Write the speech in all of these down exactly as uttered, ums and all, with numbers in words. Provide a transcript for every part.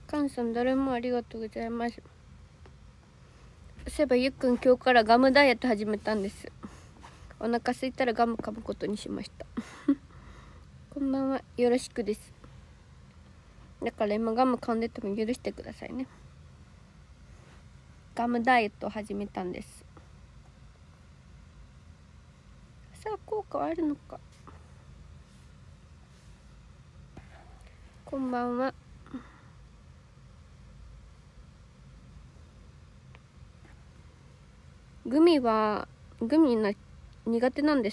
カンさん誰もありがとうございます。そういえばゆっくん今日からガムダイエット始めたんです。お腹空いたらガム噛むことにしましたこんばんは、よろしくです。だから今ガム噛んでても許してくださいね。ガムダイエットを始めたんです。さあ効果はあるのか。こんばんは。グミはグミな苦手なんです。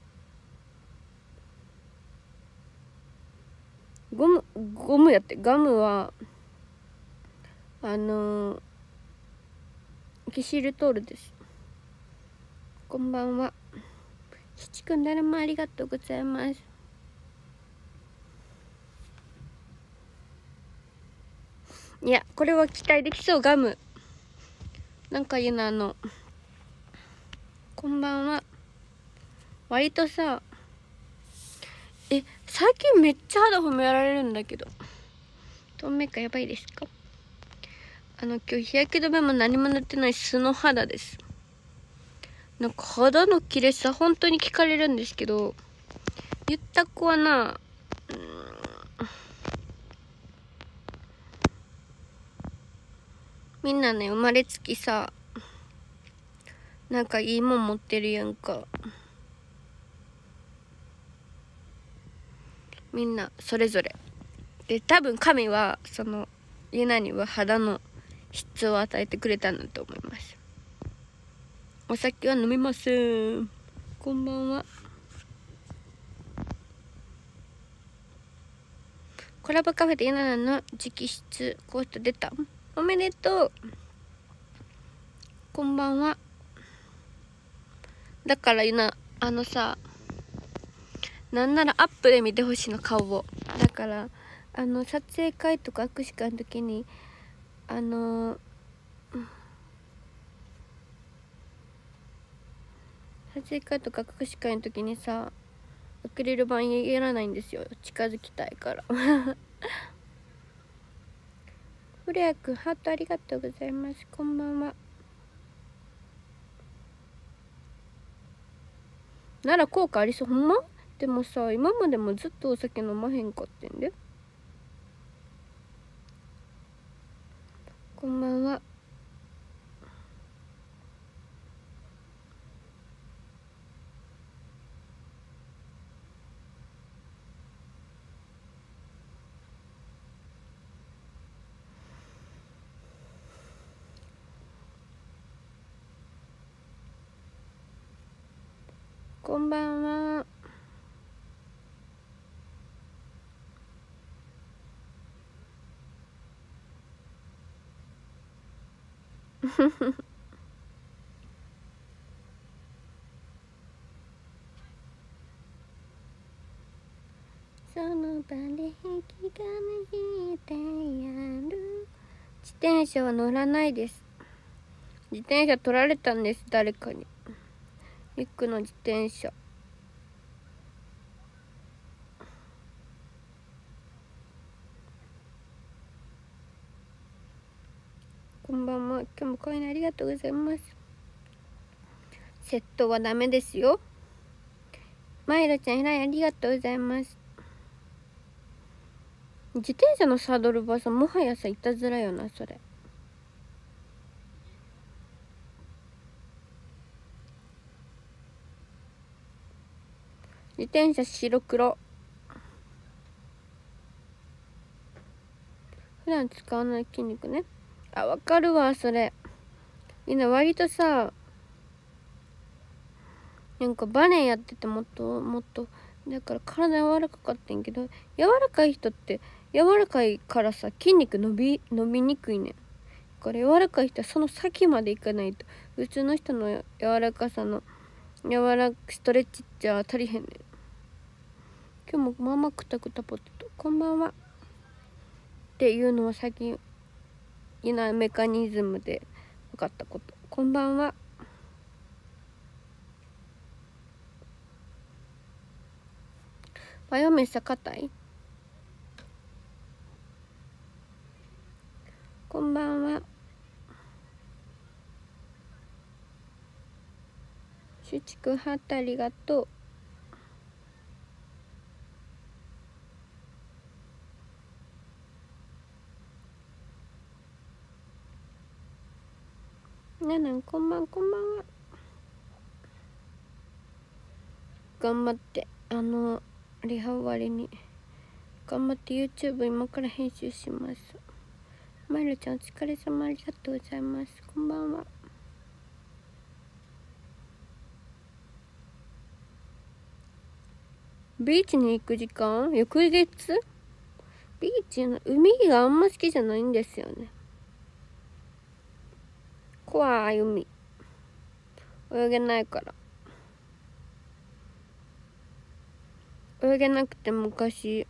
ゴムゴムやってガムはあのー、キシルトールです。こんばんは。しちくん誰もありがとうございます。いやこれは期待できそう。ガムなんか言うの、あのこんばんは。割とさ、え最近めっちゃ肌褒められるんだけど、透明感やばいですか。あの今日日焼け止めも何も塗ってない素の肌です。なんか肌の綺麗さ本当に聞かれるんですけど、言った子はな、うーん、みんなね生まれつきさ、なんかいいもん持ってるやんか。みんなそれぞれで、多分神はそのユナには肌の質を与えてくれたんだと思います。お酒は飲みません。こんばんは。コラボカフェでユナの直筆コースト出た。おめでとう。こんばんは。だからユナ、あのさ、なんならアップで見てほしいの、顔を。だからあの撮影会とか握手会の時にあのー、撮影会とか握手会の時にさ、アクリル板やらないんですよ、近づきたいからフレアくんハートありがとうございます。こんばんは。なら効果ありそう。ほんま。でもさ、今までもずっとお酒飲まへんかってんで。こんばんは。こんばんは。その場で引きが抜いてやる。自転車は乗らないです。自転車取られたんです、誰かに。リュックの自転車。こんばんは。今日もこういうのありがとうございます。窃盗はダメですよ。マイロちゃん、えらいありがとうございます。自転車のサドルはさ、もはやさ、いたずらよな、それ。自転車白黒。普段使わない筋肉ね。あ、わかるわ、それ。みんな割とさ、なんかバネやっててもっともっと、だから体柔らかかったんけど、柔らかい人って柔らかいからさ、筋肉伸び伸びにくいねん。だから柔らかい人はその先までいかないと、普通の人の柔らかさの柔らかストレッチじゃ足りへんねん。今日もママくたくたポテト、こんばんはっていうのは最近いないメカニズムで分かったこと。こんばんは。マヨメッサ硬い。 しちくんハートありがとう。ななんこんばんこんばんは。頑張ってあのリハ終わりに頑張って YouTube 今から編集します。まいるちゃんお疲れ様、ありがとうございます。こんばんは。ビーチに行く時間翌月。ビーチの海があんま好きじゃないんですよね。怖い海、泳げないから。泳げなくて昔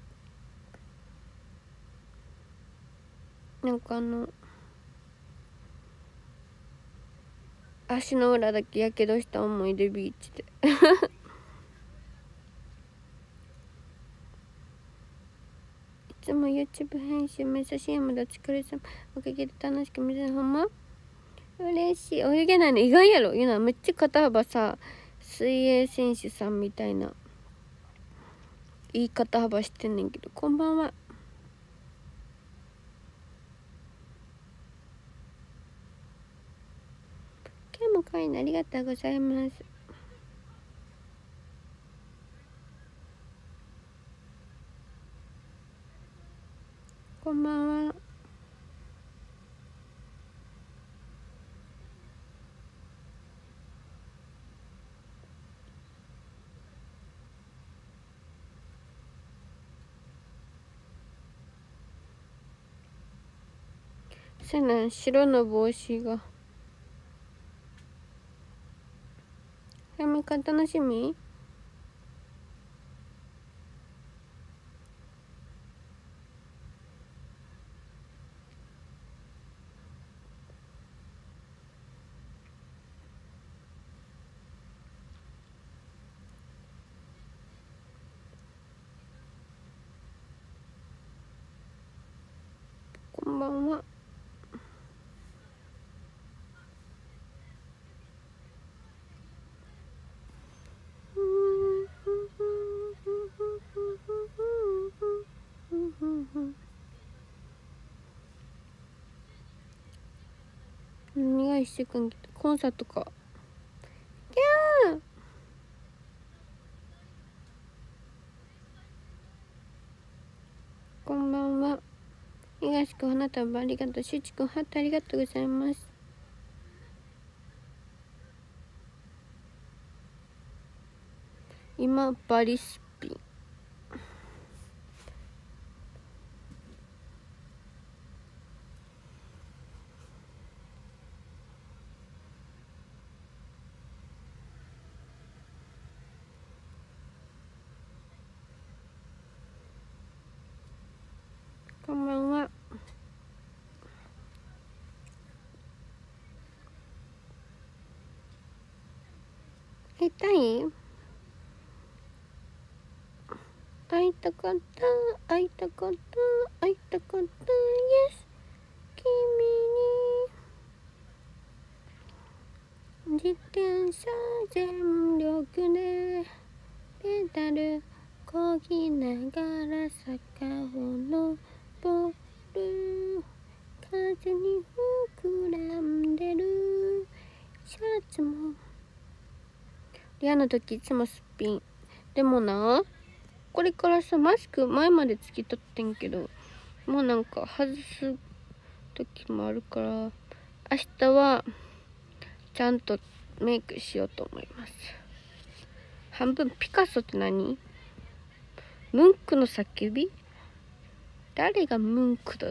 なんかあの足の裏だけやけどした思い出、ビーチでいつも YouTube 編集めっちゃ シーエム でお疲れ様、おかげで楽しく見てる。ほんま嬉しい。泳げないの意外やろ。いうのはめっちゃ肩幅さ、水泳選手さんみたいないい肩幅してんねんけど。こんばんは。今日も可愛いのありがとうございます。こんばんは。せなん、白の帽子がやめか楽しみ。こんばんは。何が一週間来たコンサートか。キャー。こんばんは。東くん花束ありがとう。しゅうちくんハートありがとうございます。今バリスピン。こんばんは。会いたい？会いたかった、会いたかった、会いたかった、イエス。君に自転車全力でペダルこぎながら坂を登る。風に膨らんでるシャツも。リアの時いつもすっぴん。でもな、これからさ、マスク前までつけとってんけど、もうなんか外す時もあるから、明日はちゃんとメイクしようと思います。半分ピカソって何？ムンクの叫び？誰がムンクだって？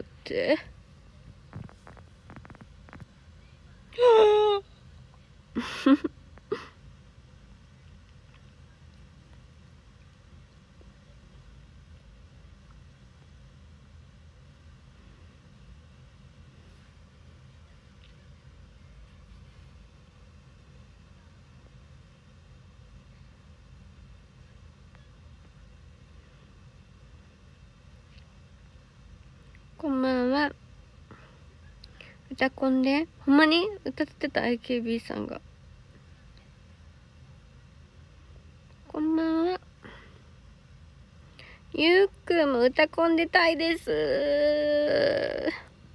こんばんは。歌コンでほんまに歌ってた アイケービー さんが。 こんばんは。ゆうくんも歌コン出たいです。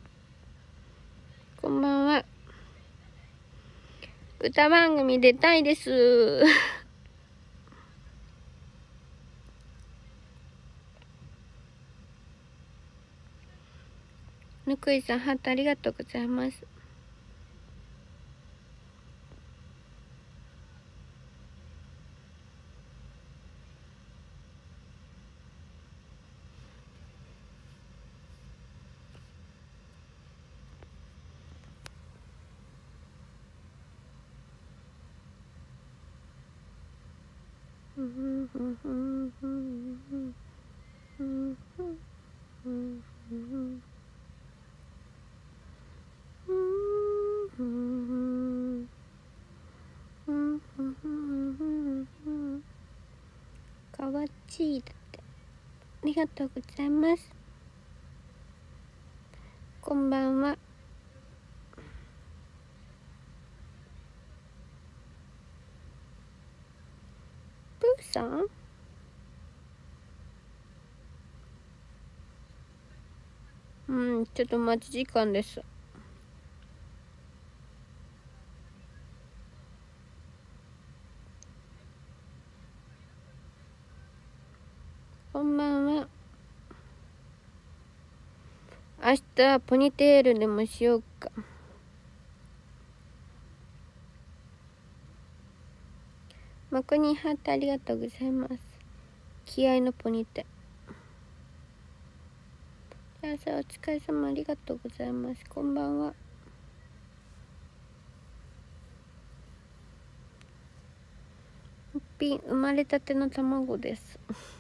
こんばんは。歌番組出たいです。ぬくいさん、ハートありがとうございます。かわちいだって。ありがとうございます。こんばんは。プーさん？うん、ちょっと待ち時間です。こんばんは。明日ポニテールでもしようか。マコニーハートありがとうございます。気合のポニテ。じゃあさ、お疲れ様ありがとうございます。こんばんは。ピン、生まれたての卵です。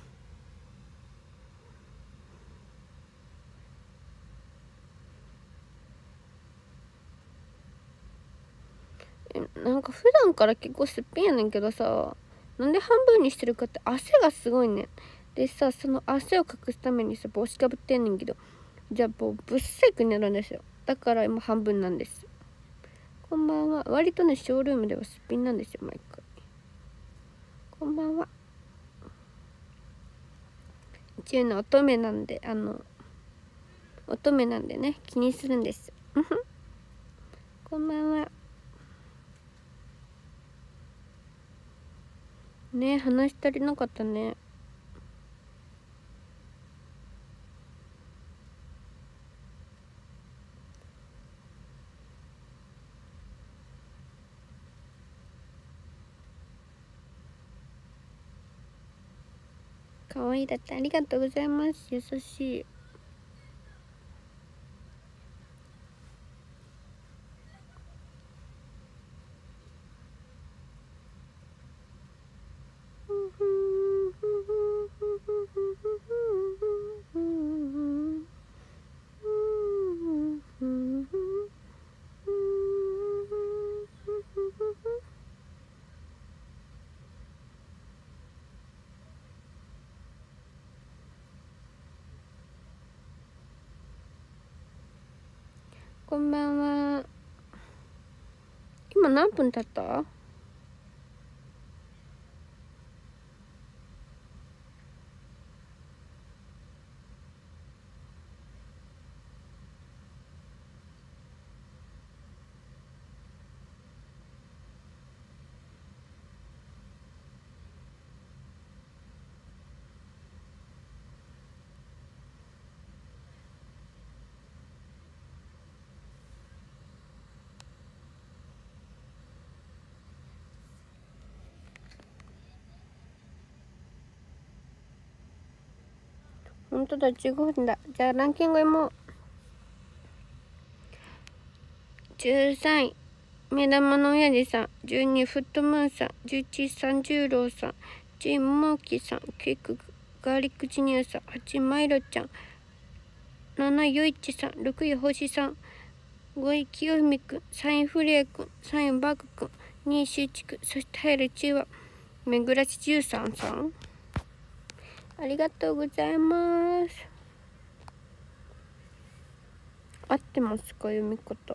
なんか普段から結構すっぴんやねんけどさ、なんで半分にしてるかって汗がすごいねん。でさ、その汗を隠すためにさ、帽子かぶってんねんけど、じゃあもうぶっさいくになるんですよ。だから今半分なんです。こんばんは。割とね、ショールームではすっぴんなんですよ、毎回。こんばんは。一応の乙女なんで、あの、乙女なんでね、気にするんです。こんばんは。ね、話し足りなかったね。かわいいだってありがとうございます。優しい。こんばんは。今何分経った？ほんとだ、じゅうごふんだ。じゃあランキングもじゅうさんい、目玉の親父さん。じゅうに、フットムーンさん。じゅういち、三十郎さん。じゅうい、ももきさん。きゅう、ガーリックジュニアさん。はち、マイロちゃん。なな、ゆいちさん。ろくい、星さん。ごい、清文くん。さんい、フレーくん。さんい、バグくん。にい、しゅうちくん。そして入るちは、めぐらしじゅうさんさん。ありがとうございます。合ってますか、読み方。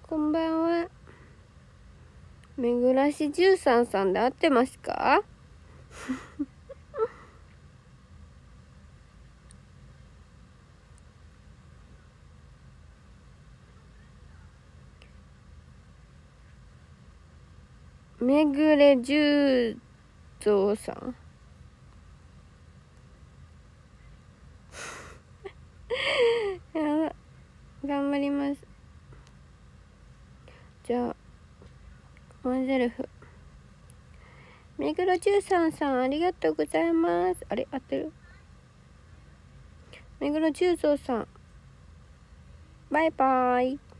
こんばんは。めぐらしじゅうさんさんで合ってますか？めぐれ十三さん。やば、頑張ります。じゃあワンゼルフ。めぐろじゅうさんさんありがとうございます。あれ合ってる？めぐろじゅうぞうさんバイバーイ。